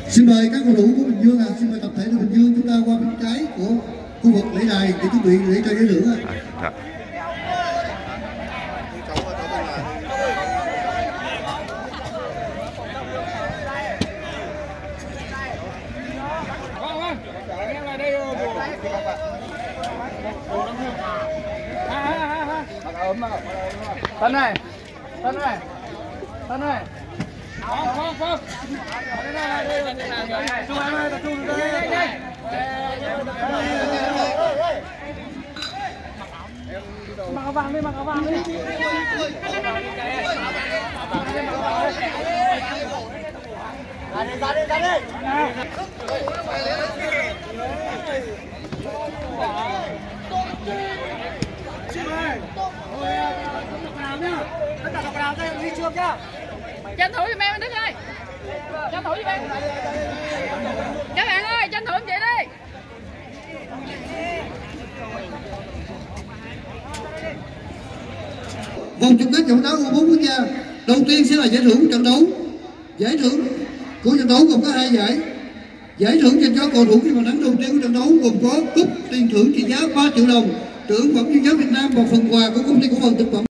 Xin mời các cầu thủ của Bình Dương xin mời tập thể của Bình Dương chúng ta qua bên trái của khu vực lễ đài để chuẩn bị lễ trao giải thưởng ạ. Tân này, Tân này, Tân này. Không. Chung em ơi, tập trung đây. Mặc áo vàng đi, mặc áo vàng đi. Ra đi. Tranh thủ giùm em Đức ơi, tranh thủ giùm em các bạn ơi, tranh thủ giùm chị đi. Vòng chung kết trận đấu U4 quốc gia đầu tiên sẽ là giải thưởng trận đấu. Giải thưởng của trận đấu gồm có 2 giải. Giải thưởng dành cho cầu thủ khi bàn thắng đầu tiên của trận đấu gồm có cúp tiền thưởng trị giá 3 triệu đồng, tượng phẩm chuyên giáo Việt Nam và phần quà của công ty cổ phần thực phẩm